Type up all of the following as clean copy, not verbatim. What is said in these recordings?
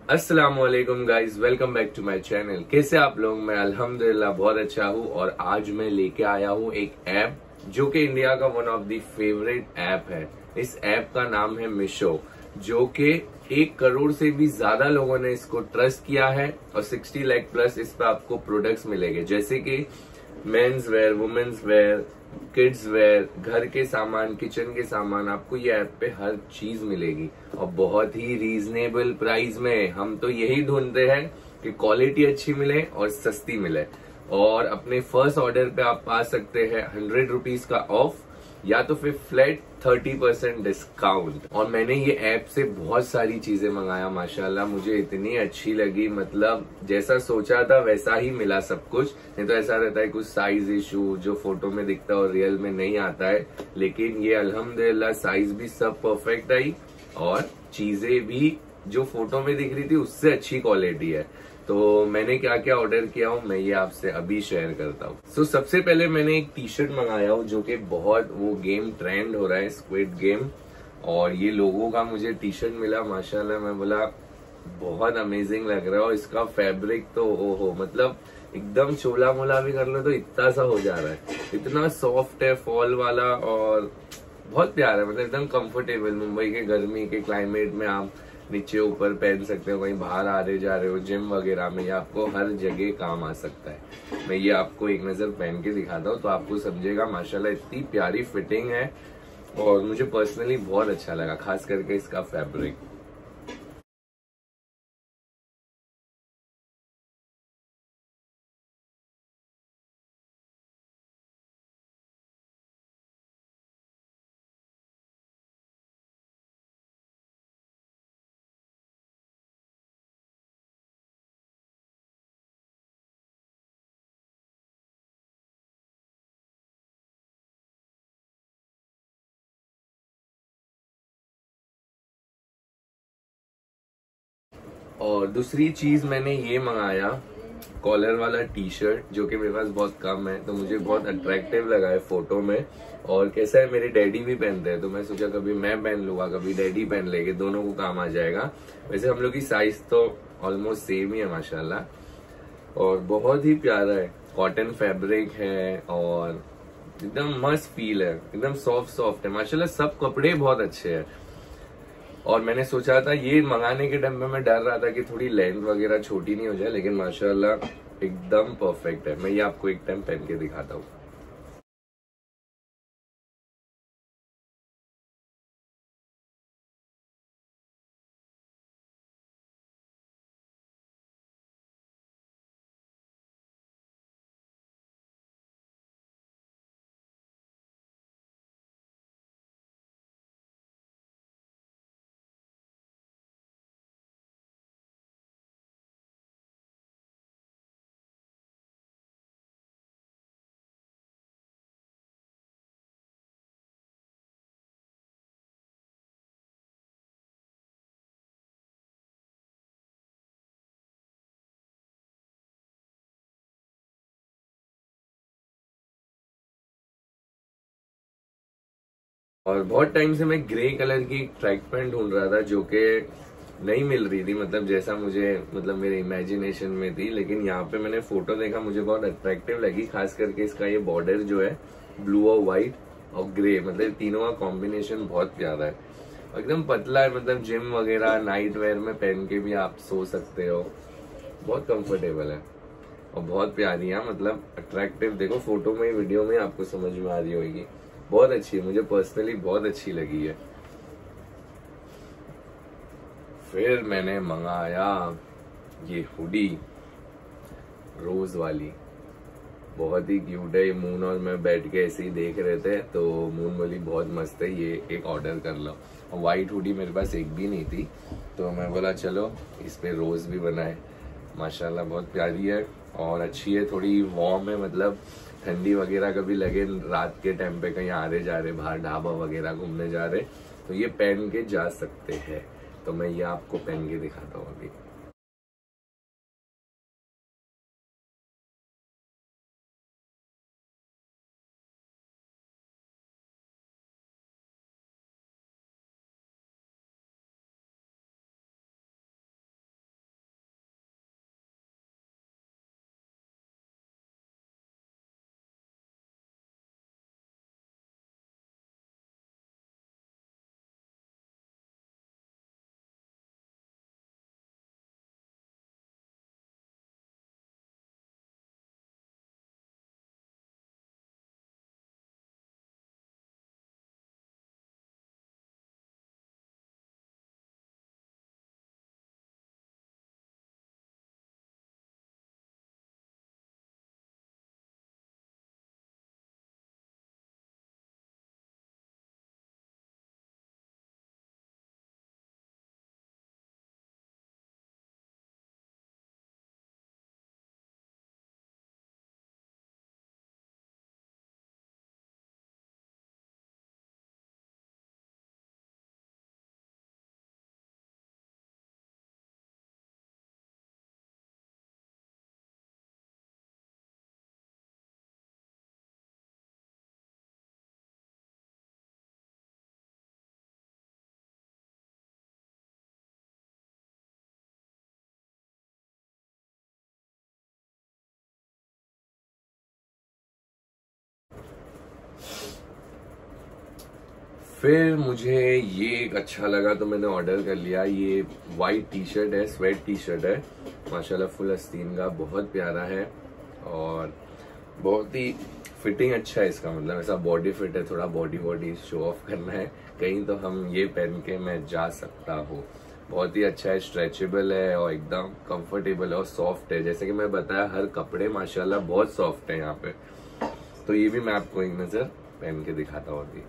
अस्सलाम वालेकुम guys, welcome back to my channel. कैसे आप लोग? मैं अल्हम्दुलिल्लाह बहुत अच्छा हूँ। और आज मैं लेके आया हूँ एक ऐप जो कि इंडिया का one of the favourite app है। इस ऐप का नाम है मीशो, जो कि 1 करोड़ से भी ज्यादा लोगों ने इसको ट्रस्ट किया है और 60 लाख प्लस इस पे आपको प्रोडक्ट्स मिलेंगे, जैसे कि men's wear, women's wear, kids wear, घर के सामान, किचन के सामान। आपको ये ऐप पे हर चीज मिलेगी और बहुत ही रीजनेबल प्राइस में। हम तो यही ढूंढते हैं कि क्वालिटी अच्छी मिले और सस्ती मिले। और अपने फर्स्ट ऑर्डर पे आप पा सकते हैं 100 रुपीज का ऑफ या तो फिर फ्लैट 30% डिस्काउंट। और मैंने ये ऐप से बहुत सारी चीजें मंगाया, माशाल्लाह मुझे इतनी अच्छी लगी। मतलब जैसा सोचा था वैसा ही मिला सब कुछ। नहीं तो ऐसा रहता है कुछ साइज इशू जो फोटो में दिखता है और रियल में नहीं आता है, लेकिन ये अल्हम्दुलिल्लाह साइज भी सब परफेक्ट आई और चीजें भी जो फोटो में दिख रही थी उससे अच्छी क्वालिटी है। तो मैंने क्या क्या ऑर्डर किया हूँ मैं ये आपसे अभी शेयर करता हूँ। सो सबसे पहले मैंने एक टी शर्ट मंगाया हूँ जो कि बहुत वो गेम ट्रेंड हो रहा है, स्क्विड गेम। और ये लोगों का मुझे टी शर्ट मिला, माशाल्लाह मैं बोला बहुत अमेजिंग लग रहा है। और इसका फैब्रिक तो हो मतलब एकदम चोला मोला भी कर लो तो इतना सा हो जा रहा है, इतना सॉफ्ट है, फॉल वाला और बहुत प्यारा है। मतलब एकदम कंफर्टेबल। मुंबई के गर्मी के क्लाइमेट में आप नीचे ऊपर पहन सकते हो, कहीं बाहर आ रहे जा रहे हो, जिम वगैरह में, या आपको हर जगह काम आ सकता है। मैं ये आपको एक नजर पहन के दिखाता हूँ तो आपको समझेगा। माशाल्लाह इतनी प्यारी फिटिंग है और मुझे पर्सनली बहुत अच्छा लगा, खास करके इसका फैब्रिक। और दूसरी चीज मैंने ये मंगाया, कॉलर वाला टी शर्ट, जो कि मेरे पास बहुत कम है तो मुझे बहुत अट्रैक्टिव लगा है फोटो में। और कैसा है, मेरे डैडी भी पहनते हैं तो मैं सोचा कभी मैं पहन लूंगा कभी डैडी पहन लेंगे, दोनों को काम आ जाएगा। वैसे हम लोग की साइज तो ऑलमोस्ट सेम ही है माशाल्लाह। और बहुत ही प्यारा है, कॉटन फैब्रिक है और एकदम मस्त फील है, एकदम सॉफ्ट सॉफ्ट है माशाल्लाह। सब कपड़े बहुत अच्छे हैं। और मैंने सोचा था ये मंगाने के टाइम में मैं डर रहा था कि थोड़ी लेंथ वगैरह छोटी नहीं हो जाए, लेकिन माशाल्लाह एकदम परफेक्ट है। मैं ये आपको एक टाइम पहन के दिखाता हूँ। और बहुत टाइम से मैं ग्रे कलर की ट्रैक पैंट ढूंढ रहा था जो कि नहीं मिल रही थी, मतलब जैसा मुझे मतलब मेरे इमेजिनेशन में थी। लेकिन यहाँ पे मैंने फोटो देखा, मुझे बहुत अट्रैक्टिव लगी। खास करके इसका ये बॉर्डर जो है ब्लू और व्हाइट और ग्रे, मतलब तीनों का कॉम्बिनेशन बहुत प्यारा है। और एकदम पतला है, मतलब जिम वगैरह नाइट वेयर में पहन के भी आप सो सकते हो। बहुत कंफर्टेबल है और बहुत प्यारी है, मतलब अट्रैक्टिव। देखो फोटो में, वीडियो में आपको समझ में आ रही होगी। बहुत अच्छी है, मुझे पर्सनली बहुत अच्छी लगी है। फिर मैंने मंगाया ये हुडी, रोज वाली। बहुत ही क्यूट है। ये मून और मैं बैठ के ऐसे ही देख रहे थे तो मून वाली बहुत मस्त है, ये एक ऑर्डर कर लो। और व्हाइट हुडी मेरे पास एक भी नहीं थी तो मैं बोला चलो इस पे रोज भी बनाए। माशाल्लाह बहुत प्यारी है और अच्छी है, थोड़ी वार्म है। मतलब ठंडी वगैरह कभी लगे रात के टाइम पे कहीं आ रहे जा रहे बाहर ढाबा वगैरह घूमने जा रहे तो ये पहन के जा सकते हैं। तो मैं ये आपको पहन के दिखाता हूँ अभी। फिर मुझे ये एक अच्छा लगा तो मैंने ऑर्डर कर लिया। ये वाइट टी शर्ट है, स्वेट टी शर्ट है, माशाल्लाह फुल आस्तीन का, बहुत प्यारा है और बहुत ही फिटिंग अच्छा है इसका, मतलब ऐसा बॉडी फिट है, थोड़ा बॉडी शो ऑफ करना है कहीं तो हम ये पहन के मैं जा सकता हूँ। बहुत ही अच्छा है, स्ट्रेचेबल है और एकदम कंफर्टेबल है और सॉफ्ट है। जैसे कि मैं बताया हर कपड़े माशाल्लाह बहुत सॉफ्ट है यहाँ पे। तो ये भी मैं आपको एक नजर पहन के दिखाता हूँ अभी।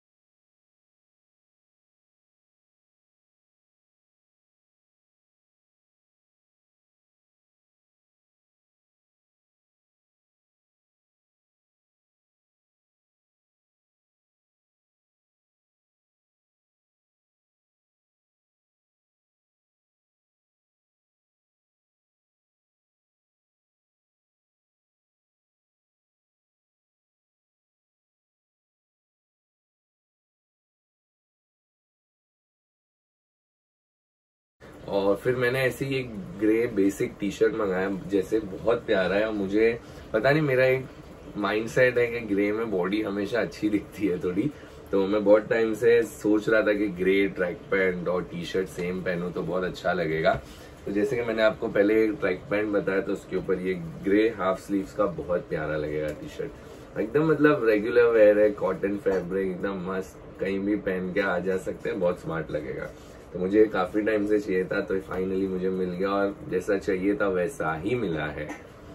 और फिर मैंने ऐसे ही एक ग्रे बेसिक टी शर्ट मंगाया, जैसे बहुत प्यारा है। और मुझे पता नहीं, मेरा एक माइंड सेट है कि ग्रे में बॉडी हमेशा अच्छी दिखती है थोड़ी, तो मैं बहुत टाइम से सोच रहा था कि ग्रे ट्रैक पैंट और टी शर्ट सेम पहनूं तो बहुत अच्छा लगेगा। तो जैसे कि मैंने आपको पहले एक ट्रैक पैंट बताया, तो उसके ऊपर ये ग्रे हाफ स्लीव्स का बहुत प्यारा लगेगा टी शर्ट। एकदम मतलब रेगुलर वेयर है, कॉटन फैब्रिक, एकदम मस्त, कहीं भी पहन के आ जा सकते हैं, बहुत स्मार्ट लगेगा। तो मुझे काफी टाइम से चाहिए था, तो फाइनली मुझे मिल गया और जैसा चाहिए था वैसा ही मिला है।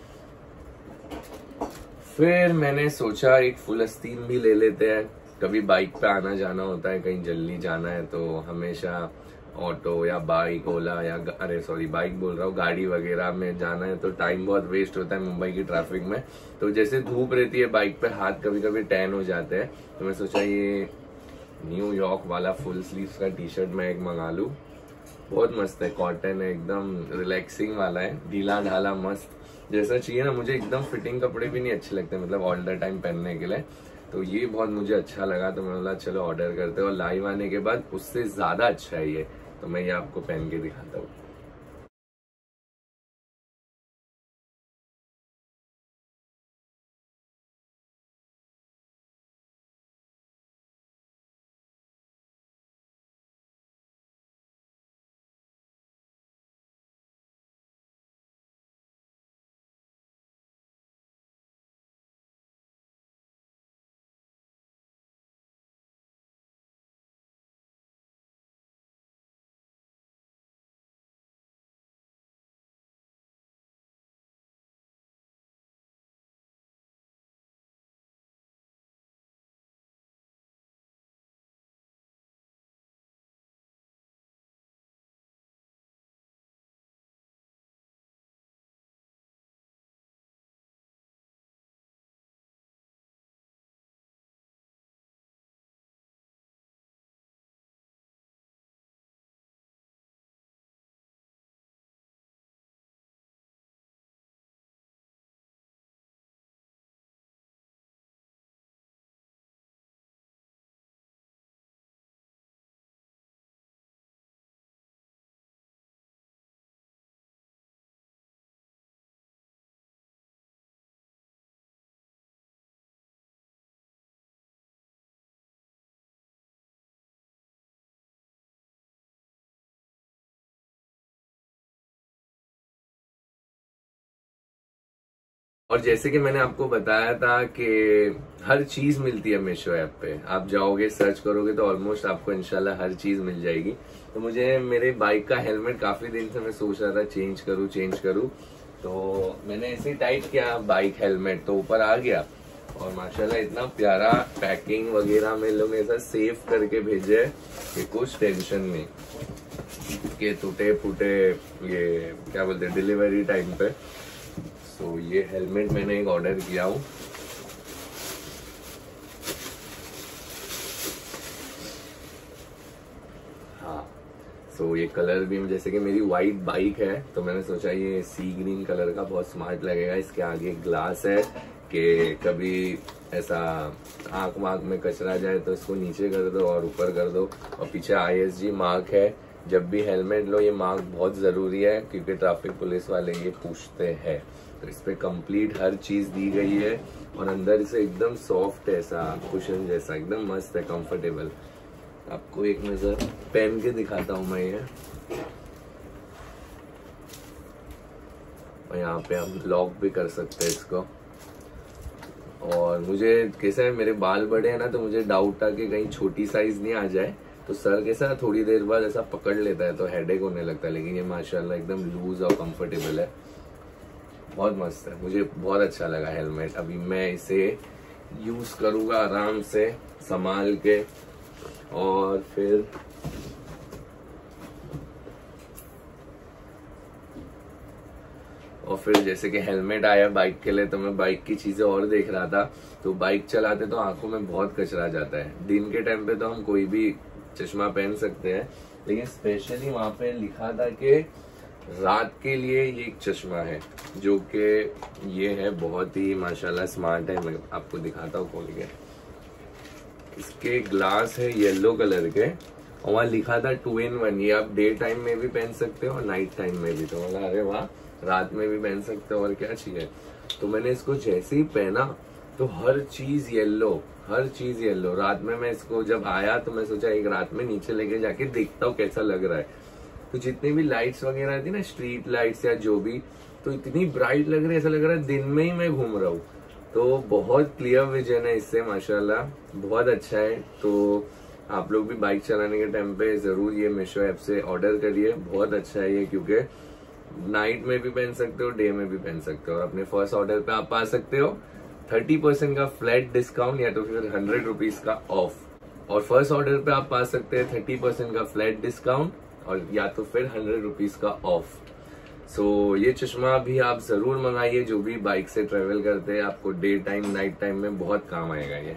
फिर मैंने सोचा एक फुल आस्तीन भी ले लेते हैं। कभी बाइक पे आना जाना होता है, कहीं जल्दी जाना है तो हमेशा ऑटो या बाइक, ओला या बाइक बोल रहा हूँ, गाड़ी वगैरह में जाना है तो टाइम बहुत वेस्ट होता है मुंबई की ट्रैफिक में। तो जैसे धूप रहती है बाइक पे, हाथ कभी कभी टैन हो जाते हैं, तो मैं सोचा ये न्यूयॉर्क वाला फुल स्लीव्स का टी शर्ट मैं एक मंगा लूं। बहुत मस्त है, कॉटन है, एकदम रिलैक्सिंग वाला है, ढीला ढाला मस्त जैसा चाहिए ना मुझे। एकदम फिटिंग कपड़े भी नहीं अच्छे लगते, मतलब ऑल द टाइम पहनने के लिए। तो ये बहुत मुझे अच्छा लगा, तो मैं बोला चलो ऑर्डर करते हैं। और लाइव आने के बाद उससे ज्यादा अच्छा है ये, तो मैं ये आपको पहन के दिखाता हूँ। और जैसे कि मैंने आपको बताया था कि हर चीज मिलती है मीशो ऐप पे। आप जाओगे, सर्च करोगे तो ऑलमोस्ट आपको इंशाल्लाह हर चीज मिल जाएगी। तो मुझे मेरे बाइक का हेलमेट काफी दिन से मैं सोच रहा था चेंज करूं, तो मैंने ऐसे टाइट किया बाइक हेलमेट, तो ऊपर आ गया। और माशाल्लाह इतना प्यारा पैकिंग वगैरह में लोग ऐसा सेफ करके भेजे कि कुछ टेंशन नहीं के टूटे फूटे ये क्या बोलते हैं डिलीवरी टाइम पे। तो ये हेलमेट मैंने एक ऑर्डर किया हूँ। हाँ, तो ये कलर भी, जैसे कि मेरी वाइट बाइक है तो मैंने सोचा ये सी ग्रीन कलर का बहुत स्मार्ट लगेगा। इसके आगे ग्लास है कि कभी ऐसा आंख वाँख में कचरा जाए तो इसको नीचे कर दो और ऊपर कर दो। और पीछे ISG मार्क है। जब भी हेलमेट लो ये मार्क बहुत जरूरी है, क्योंकि ट्रैफिक पुलिस वाले ये पूछते हैं। तो इस पे कंप्लीट हर चीज दी गई है और अंदर से एकदम सॉफ्ट है, ऐसा कुशन जैसा, एकदम मस्त है, कंफर्टेबल। आपको एक नजर पहन के दिखाता हूँ मैं ये। और यहाँ पे हम लॉक भी कर सकते हैं इसको। और मुझे कैसा है, मेरे बाल बड़े हैं ना, तो मुझे डाउट था कि कहीं छोटी साइज नहीं आ जाए, तो सर कैसा थोड़ी देर बाद ऐसा पकड़ लेता है तो हेडेक होने लगता है। लेकिन ये माशाल्लाह एकदम लूज और कंफर्टेबल है, बहुत मस्त है, मुझे बहुत अच्छा लगा हेलमेट। अभी मैं इसे यूज करूंगा आराम से संभाल के। और फिर जैसे कि हेलमेट आया बाइक के लिए, तो मैं बाइक की चीजें और देख रहा था। तो बाइक चलाते तो आंखों में बहुत कचरा जाता है। दिन के टाइम पे तो हम कोई भी चश्मा पहन सकते हैं, लेकिन स्पेशली वहां पे लिखा था कि रात के लिए ये एक चश्मा है, जो कि ये है बहुत ही माशाल्लाह स्मार्ट है। मैं आपको दिखाता हूँ खोल के। इसके ग्लास है येलो कलर के, और वहाँ लिखा था 2 in 1। ये आप डे टाइम में भी पहन सकते हो और नाइट टाइम में भी। तो बोला अरे वाह, रात में भी पहन सकते हो और क्या चाहिए। तो मैंने इसको जैसे ही पहना तो हर चीज येलो, हर चीज येलो। रात में मैं इसको जब आया तो मैं सोचा एक रात में नीचे लेके जाके देखता हूँ कैसा लग रहा है। तो जितनी भी लाइट्स वगैरह थी ना, स्ट्रीट लाइट्स या जो भी, तो इतनी ब्राइट लग रही है, ऐसा लग रहा है दिन में ही मैं घूम रहा हूँ। तो बहुत क्लियर विजन है इससे माशाल्लाह, बहुत अच्छा है। तो आप लोग भी बाइक चलाने के टाइम पे जरूर ये मीशो ऐप से ऑर्डर करिए, बहुत अच्छा है ये, क्योंकि नाइट में भी पहन सकते हो, डे में भी पहन सकते हो। और अपने फर्स्ट ऑर्डर पे आप पा सकते हो 30% का फ्लैट डिस्काउंट, या तो फिर 100 रुपीज का ऑफ। और फर्स्ट ऑर्डर पे आप पा सकते हैं 30% का फ्लैट डिस्काउंट, और या तो फिर 100 रुपीज का ऑफ। सो ये चश्मा भी आप जरूर मंगाइए, जो भी बाइक से ट्रेवल करते हैं, आपको डे टाइम नाइट टाइम में बहुत काम आएगा ये।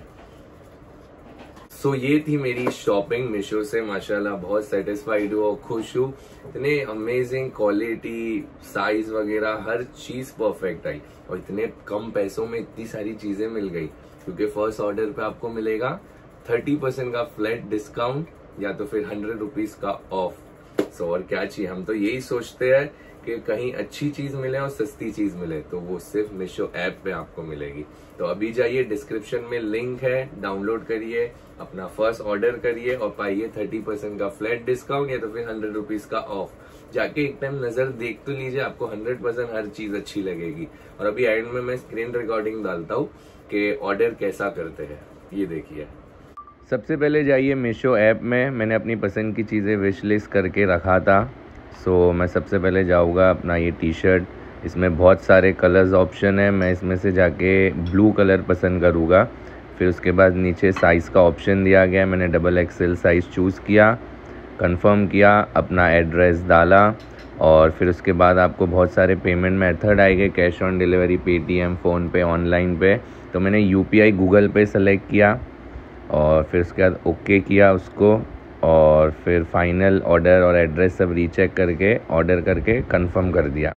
सो ये थी मेरी शॉपिंग मीशो से। माशाल्लाह बहुत सेटिस्फाइड हूँ और खुश हूँ। इतने अमेजिंग क्वालिटी, साइज वगैरह हर चीज परफेक्ट आई, और इतने कम पैसों में इतनी सारी चीजें मिल गई। क्योंकि फर्स्ट ऑर्डर पे आपको मिलेगा 30% का फ्लैट डिस्काउंट, या तो फिर 100 रुपीज का ऑफ। सो और क्या चाहिए, हम तो यही सोचते हैं कि कहीं अच्छी चीज मिले और सस्ती चीज मिले, तो वो सिर्फ मीशो ऐप पे आपको मिलेगी। तो अभी जाइए, डिस्क्रिप्शन में लिंक है, डाउनलोड करिए, अपना फर्स्ट ऑर्डर करिए और पाइए 30% का फ्लैट डिस्काउंट, या तो फिर 100 रुपीज का ऑफ। जाके एक टाइम नजर देख तो लीजिए, आपको 100% हर चीज अच्छी लगेगी। और अभी एंड में मैं स्क्रीन रिकॉर्डिंग डालता हूँ कि ऑर्डर कैसा करते हैं, ये देखिए। सबसे पहले जाइए मीशो ऐप में, मैंने अपनी पसंद की चीज़ें विश लिस्ट करके रखा था। सो मैं सबसे पहले जाऊँगा अपना ये टी शर्ट, इसमें बहुत सारे कलर्स ऑप्शन है, मैं इसमें से जाके ब्लू कलर पसंद करूँगा। फिर उसके बाद नीचे साइज़ का ऑप्शन दिया गया, मैंने XXL साइज़ चूज़ किया, कंफर्म किया, अपना एड्रेस डाला। और फिर उसके बाद आपको बहुत सारे पेमेंट मेथड आएंगे, cash on delivery, Paytm, PhonePe, online pay. तो मैंने UPI गूगल पे सेलेक्ट किया, और फिर उसके बाद ओके किया उसको, और फिर फाइनल ऑर्डर और एड्रेस सब रीचेक करके ऑर्डर करके कंफर्म कर दिया।